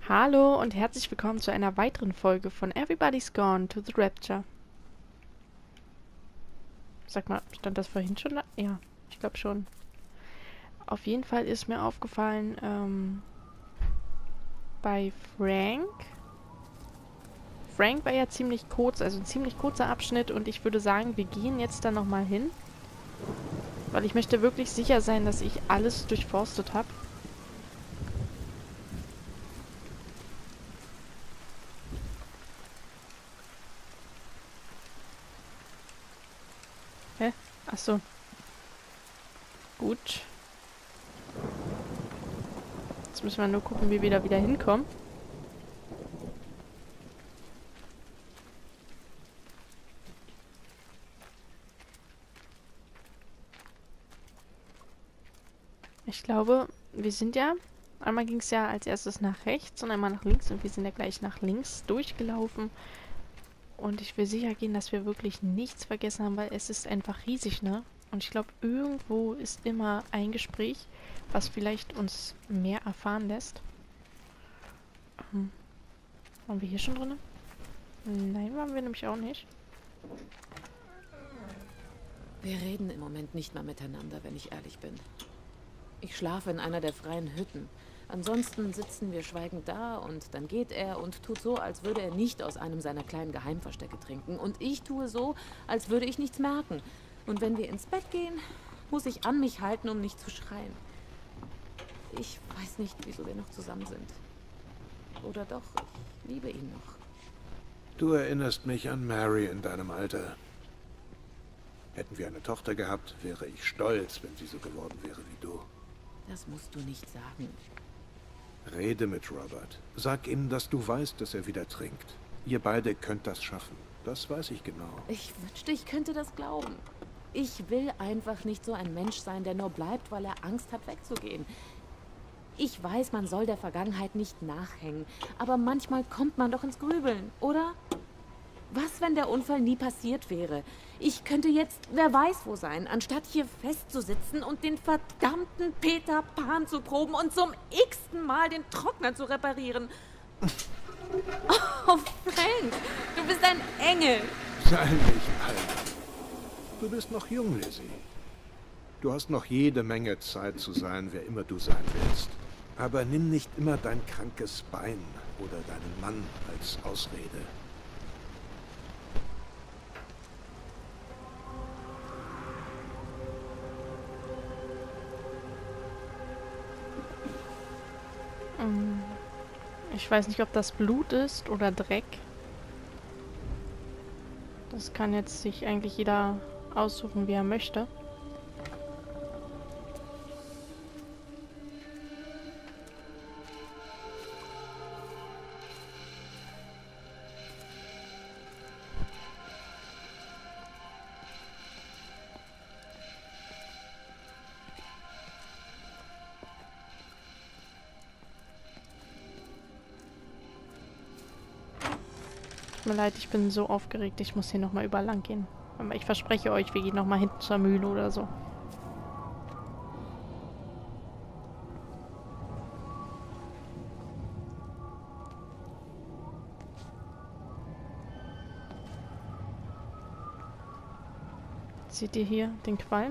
Hallo und herzlich willkommen zu einer weiteren Folge von Everybody's Gone to the Rapture. Sag mal, stand das vorhin schon da? Ja, ich glaube schon. Auf jeden Fall ist mir aufgefallen, bei Frank. Frank war ja ziemlich kurz, also ein ziemlich kurzer Abschnitt und ich würde sagen, wir gehen jetzt da nochmal hin. Weil ich möchte wirklich sicher sein, dass ich alles durchforstet habe. Hä? Achso. Gut. Jetzt müssen wir nur gucken, wie wir da wieder hinkommen. Ich glaube, wir sind ja... Einmal ging es ja als erstes nach rechts und einmal nach links und wir sind ja gleich nach links durchgelaufen. Und ich will sicher gehen, dass wir wirklich nichts vergessen haben, weil es ist einfach riesig, ne? Und ich glaube, irgendwo ist immer ein Gespräch, was vielleicht uns mehr erfahren lässt. Waren wir hier schon drin? Nein, waren wir nämlich auch nicht. Wir reden im Moment nicht mal miteinander, wenn ich ehrlich bin. Ich schlafe in einer der freien Hütten. Ansonsten sitzen wir schweigend da und dann geht er und tut so, als würde er nicht aus einem seiner kleinen Geheimverstecke trinken. Und ich tue so, als würde ich nichts merken. Und wenn wir ins Bett gehen, muss ich an mich halten, um nicht zu schreien. Ich weiß nicht, wieso wir noch zusammen sind. Oder doch, ich liebe ihn noch. Du erinnerst mich an Mary in deinem Alter. Hätten wir eine Tochter gehabt, wäre ich stolz, wenn sie so geworden wäre wie du. Das musst du nicht sagen. Rede mit Robert. Sag ihm, dass du weißt, dass er wieder trinkt. Ihr beide könnt das schaffen. Das weiß ich genau. Ich wünschte, ich könnte das glauben. Ich will einfach nicht so ein Mensch sein, der nur bleibt, weil er Angst hat, wegzugehen. Ich weiß, man soll der Vergangenheit nicht nachhängen, aber manchmal kommt man doch ins Grübeln, oder? Was, wenn der Unfall nie passiert wäre? Ich könnte jetzt, wer weiß wo sein, anstatt hier festzusitzen und den verdammten Peter Pan zu proben und zum x-ten Mal den Trockner zu reparieren. Oh, Frank, du bist ein Engel. Sei nicht alt. Du bist noch jung, Lizzie. Du hast noch jede Menge Zeit zu sein, wer immer du sein willst. Aber nimm nicht immer dein krankes Bein oder deinen Mann als Ausrede. Ich weiß nicht, ob das Blut ist oder Dreck. Das kann jetzt sich eigentlich jeder aussuchen, wie er möchte. Tut mir leid, ich bin so aufgeregt, ich muss hier nochmal überall lang gehen. Aber ich verspreche euch, wir gehen nochmal hinten zur Mühle oder so. Seht ihr hier den Qualm?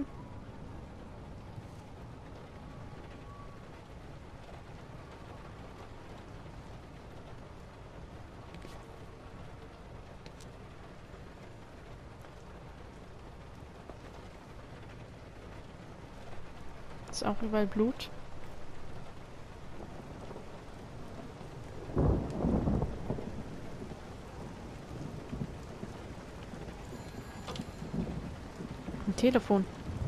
Ist auch überall Blut. Ein Telefon.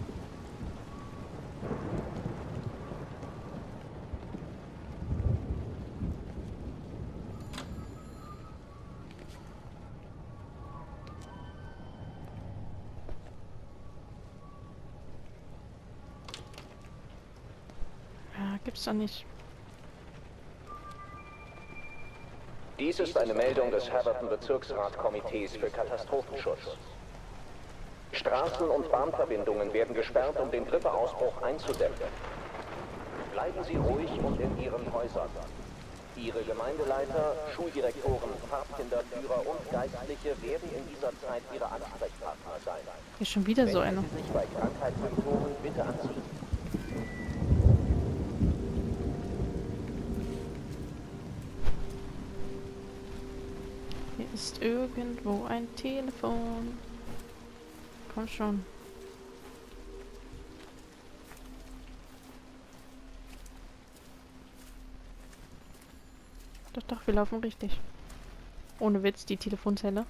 Ja, gibt's doch nicht. Dies ist eine Meldung des Haverton Bezirksratkomitees für Katastrophenschutz. Straßen- und Bahnverbindungen werden gesperrt, um den Grippeausbruch einzudämmen. Bleiben Sie ruhig und in Ihren Häusern. Ihre Gemeindeleiter, Schuldirektoren, Pfadfinderführer und Geistliche werden in dieser Zeit Ihre Ansprechpartner sein. Hier ist schon wieder so eine. Wenden Sie sich bei Krankheitssymptomen bitte an Sie. Hier ist irgendwo ein Telefon. Komm schon. Doch, doch, wir laufen richtig. Ohne Witz, die Telefonzelle.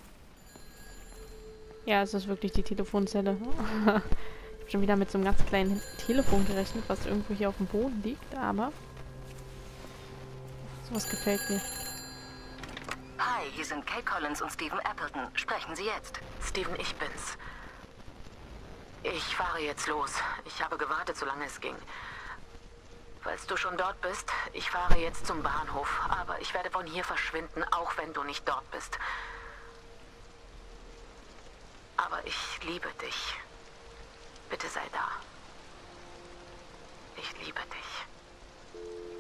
Ja, es ist wirklich die Telefonzelle. Ich habe schon wieder mit so einem ganz kleinen Telefon gerechnet, was irgendwo hier auf dem Boden liegt, aber sowas gefällt mir. Hi, hier sind Kate Collins und Stephen Appleton. Sprechen Sie jetzt. Stephen, ich bin's. Ich fahre jetzt los. Ich habe gewartet, solange es ging. Falls du schon dort bist, ich fahre jetzt zum Bahnhof, aber ich werde von hier verschwinden, auch wenn du nicht dort bist. Aber ich liebe dich. Bitte sei da. Ich liebe dich.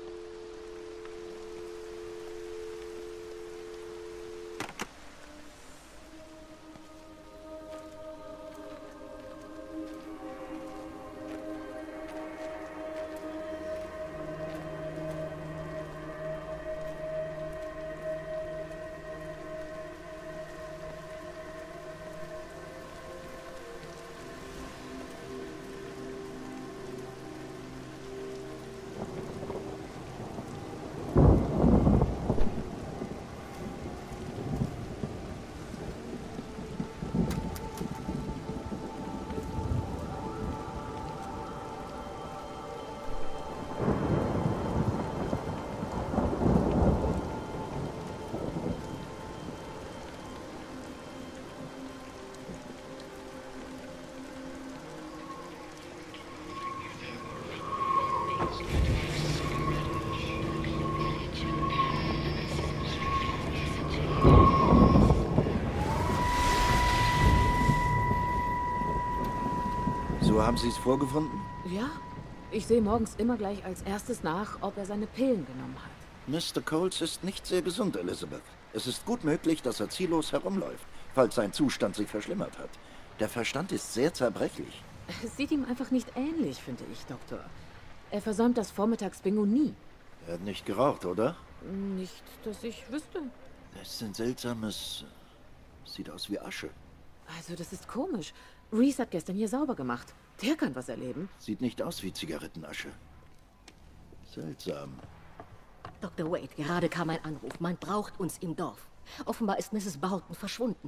So haben Sie es vorgefunden? Ja, ich sehe morgens immer gleich als erstes nach, ob er seine Pillen genommen hat. Mr. Coles ist nicht sehr gesund, Elizabeth. Es ist gut möglich, dass er ziellos herumläuft, falls sein Zustand sich verschlimmert hat. Der Verstand ist sehr zerbrechlich. Es sieht ihm einfach nicht ähnlich, finde ich, Doktor. Er versäumt das Vormittagsbingo nie. Er hat nicht geraucht, oder? Nicht, dass ich wüsste. Das ist ein seltsames... Sieht aus wie Asche. Also, das ist komisch. Reese hat gestern hier sauber gemacht. Der kann was erleben. Sieht nicht aus wie Zigarettenasche. Seltsam. Dr. Wade, gerade kam ein Anruf. Man braucht uns im Dorf. Offenbar ist Mrs. Barton verschwunden.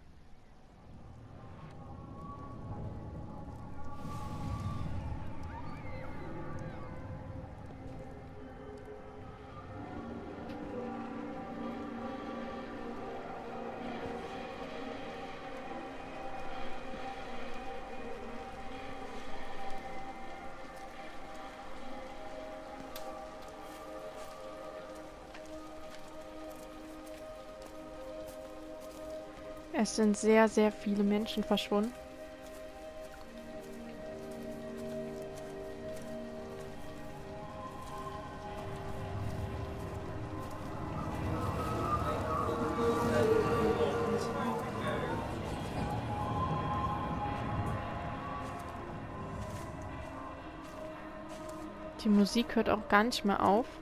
Es sind sehr, sehr viele Menschen verschwunden. Die Musik hört auch gar nicht mehr auf.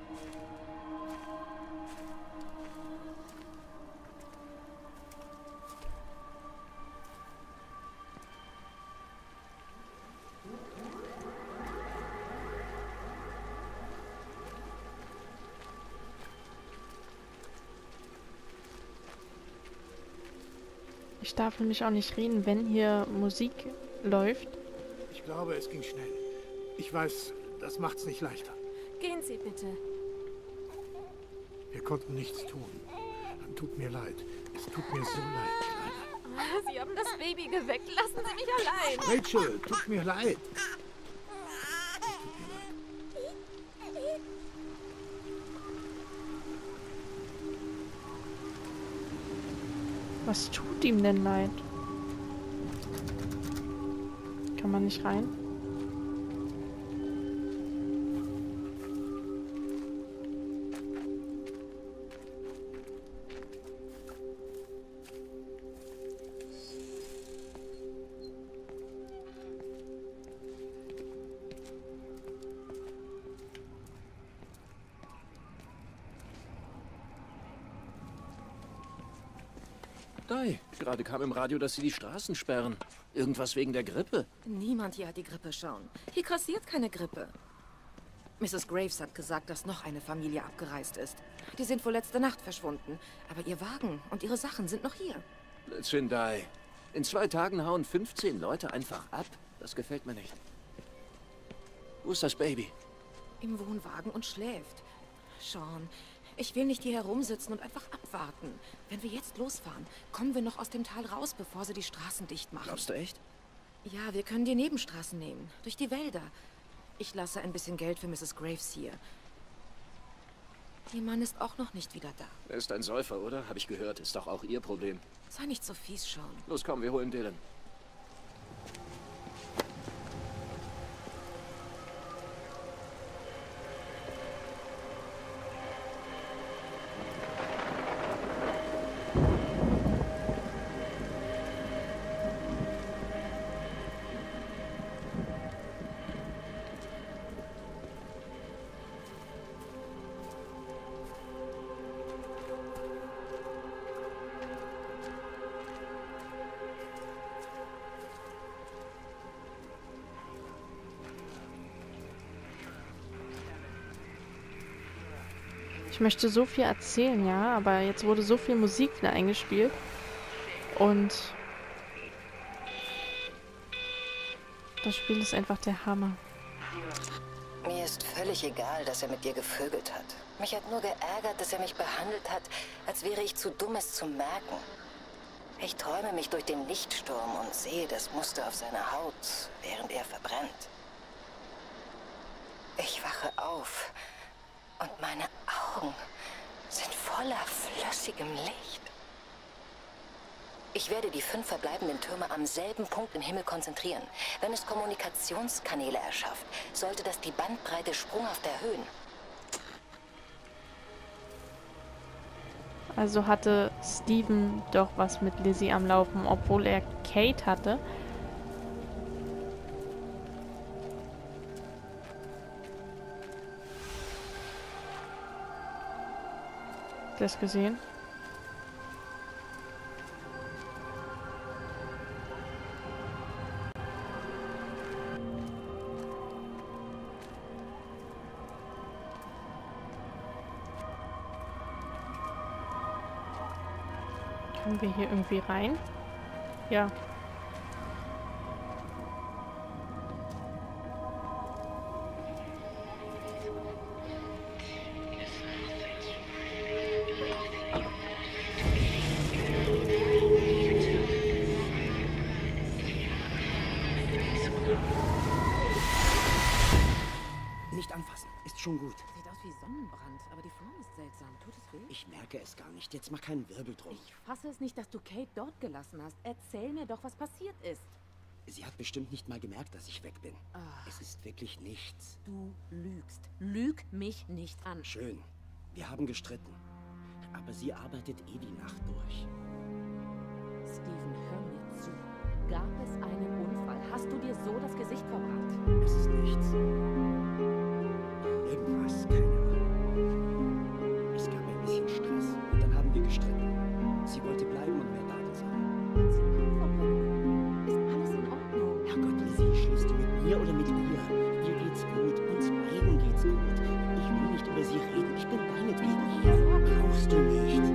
Ich darf nämlich auch nicht reden, wenn hier Musik läuft. Ich glaube, es ging schnell. Ich weiß, das macht's nicht leichter. Gehen Sie bitte. Wir konnten nichts tun. Tut mir leid. Es tut mir so leid, Kleine. Sie haben das Baby geweckt. Lassen Sie mich allein. Rachel, tut mir leid. Was tut ihm denn leid? Kann man nicht rein? Hi, gerade kam im Radio, dass sie die Straßen sperren. Irgendwas wegen der Grippe. Niemand hier hat die Grippe, Sean. Hier grassiert keine Grippe. Mrs. Graves hat gesagt, dass noch eine Familie abgereist ist. Die sind wohl letzte Nacht verschwunden. Aber ihr Wagen und ihre Sachen sind noch hier. Blödsinn, Di. In 2 Tagen hauen 15 Leute einfach ab. Das gefällt mir nicht. Wo ist das Baby? Im Wohnwagen und schläft. Sean, ich will nicht hier herumsitzen und einfach abwarten. Wenn wir jetzt losfahren, kommen wir noch aus dem Tal raus, bevor sie die Straßen dicht machen. Glaubst du echt? Ja, wir können die Nebenstraßen nehmen. Durch die Wälder. Ich lasse ein bisschen Geld für Mrs. Graves hier. Ihr Mann ist auch noch nicht wieder da. Er ist ein Säufer, oder? Habe ich gehört. Ist doch auch ihr Problem. Sei nicht so fies, Sean. Los, komm, wir holen Dylan. Ich möchte so viel erzählen, ja, aber jetzt wurde so viel Musik wieder eingespielt. Und das Spiel ist einfach der Hammer. Mir ist völlig egal, dass er mit dir gevögelt hat. Mich hat nur geärgert, dass er mich behandelt hat, als wäre ich zu dumm, es zu merken. Ich träume mich durch den Lichtsturm und sehe das Muster auf seiner Haut, während er verbrennt. Ich wache auf und meine Augen sind voller flüssigem Licht. Ich werde die 5 verbleibenden Türme am selben Punkt im Himmel konzentrieren. Wenn es Kommunikationskanäle erschafft, sollte das die Bandbreite sprunghaft erhöhen. Also hatte Steven doch was mit Lizzie am Laufen, obwohl er Kate hatte. Das gesehen? Können wir hier irgendwie rein? Ja. Nicht anfassen, ist schon gut. Sieht aus wie Sonnenbrand, aber die Form ist seltsam. Tut es weh? Ich merke es gar nicht. Jetzt mach keinen Wirbel drum. Ich fasse es nicht, dass du Kate dort gelassen hast. Erzähl mir doch, was passiert ist. Sie hat bestimmt nicht mal gemerkt, dass ich weg bin. Ach. Es ist wirklich nichts. Du lügst. Lüg mich nicht an. Schön. Wir haben gestritten. Aber sie arbeitet eh die Nacht durch. Steven, hör mir zu. Gab es einen Unfall? Hast du dir so das Gesicht verbrannt? Es ist nichts. Irgendwas, keine Ahnung. Es gab ein bisschen Stress und dann haben wir gestritten. Sie wollte bleiben und mehr da sein. Hat sie Blut verbrannt? Ist alles in Ordnung? Herrgott, Lizzie, schläfst du mit mir oder mit ihr? Mir geht's gut, uns beiden geht's gut. Ich will nicht über sie reden, ich bin deinetwegen hier. Brauchst du nicht.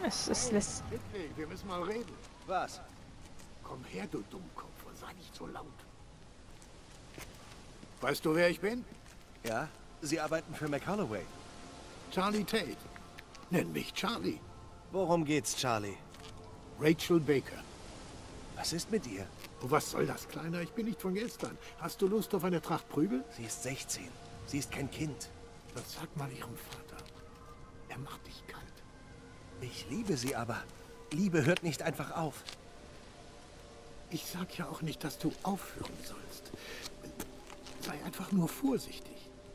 Es lässt... Whitney, wir müssen mal reden. Was? Komm her, du Dummkopf, und sei nicht so laut. Weißt du, wer ich bin? Ja, Sie arbeiten für McCalloway. Charlie Tate. Nenn mich Charlie. Worum geht's, Charlie? Rachel Baker. Was ist mit ihr? Oh, was soll das, Kleiner? Ich bin nicht von gestern. Hast du Lust auf eine Tracht Prügel? Sie ist 16. Sie ist kein Kind. Das sag mal ihrem Vater. Er macht dich kalt. Ich liebe sie aber. Liebe hört nicht einfach auf. Ich sag ja auch nicht, dass du aufhören sollst. Sei einfach nur vorsichtig.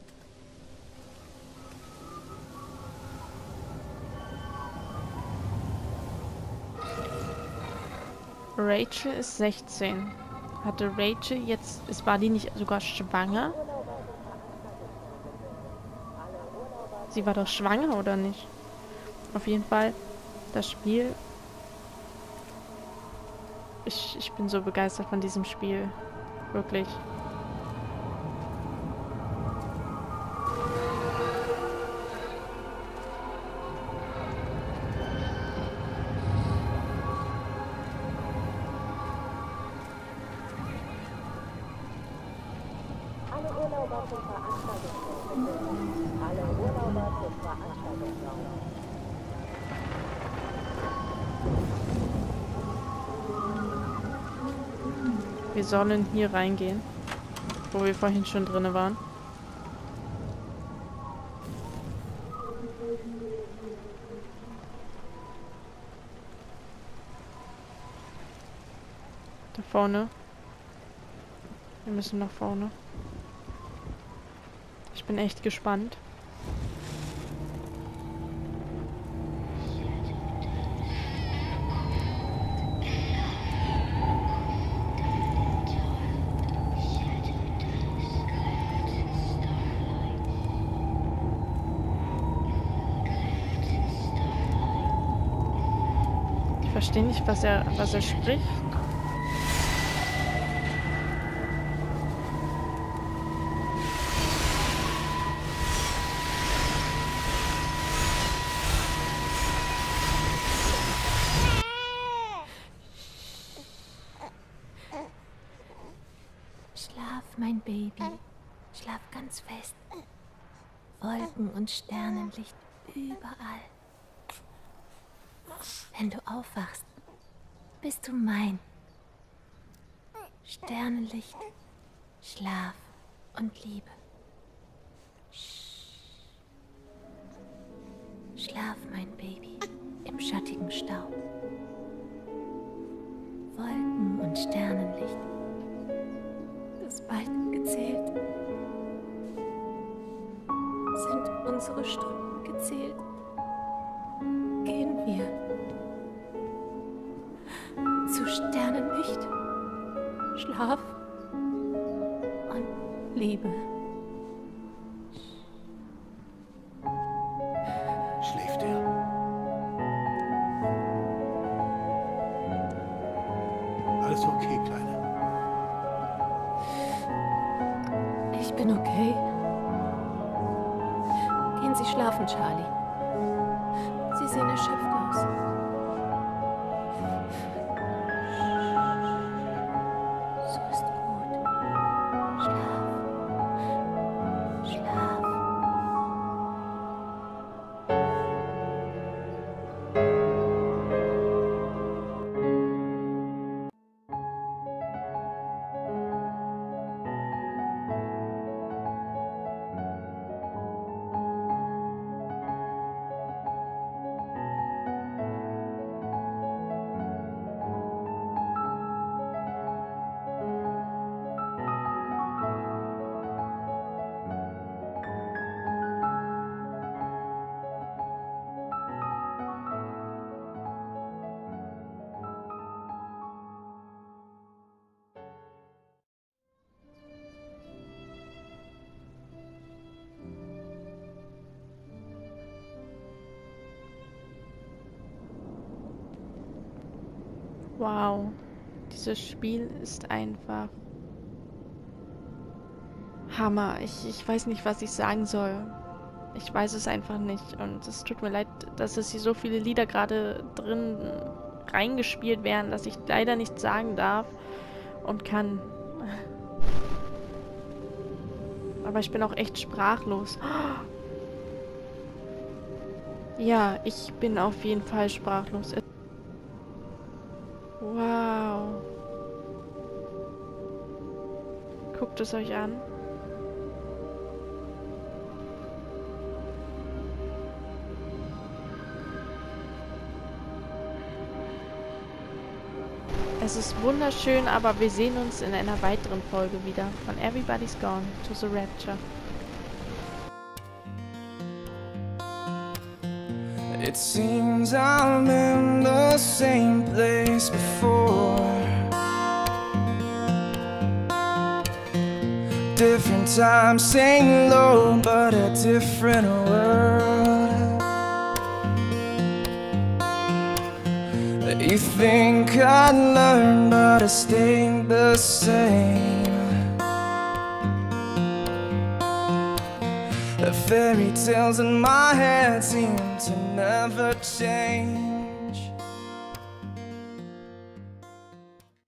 Rachel ist 16. Hatte Rachel jetzt... War die nicht sogar schwanger? Sie war doch schwanger, oder nicht? Auf jeden Fall, das Spiel... Ich bin so begeistert von diesem Spiel. Wirklich. Wir sollen hier reingehen, wo wir vorhin schon drin waren. Da vorne. Wir müssen nach vorne. Ich bin echt gespannt. Ich verstehe nicht, was er spricht. Schlaf, mein Baby. Schlaf ganz fest. Wolken und Sternenlicht überall. Wenn du aufwachst, bist du mein. Sternenlicht, Schlaf und Liebe. Schlaf, mein Baby, im schattigen Staub. Wolken und Sternenlicht. Das bald gezählt. Sind unsere Stunden gezählt? Gehen wir zu Sternenlicht, Schlaf und Liebe. Schläft er? Alles okay, Kleine? Ich bin okay. Gehen Sie schlafen, Charlie. Sie sehen erschöpft aus. So ist gut. Schlaf. Schlaf. Wow, dieses Spiel ist einfach Hammer. Ich weiß nicht, was ich sagen soll. Ich weiß es einfach nicht. Und es tut mir leid, dass es hier so viele Lieder gerade drin reingespielt werden, dass ich leider nichts sagen darf und kann. Aber ich bin auch echt sprachlos. Ja, ich bin auf jeden Fall sprachlos. Wow. Guckt es euch an. Es ist wunderschön, aber wir sehen uns in einer weiteren Folge wieder von Everybody's Gone to the Rapture. It seems I'm in the same place before. Different time, same low, but a different world. You think I'd learn, but I stayed the same. The fairy tales in my head seem to never change.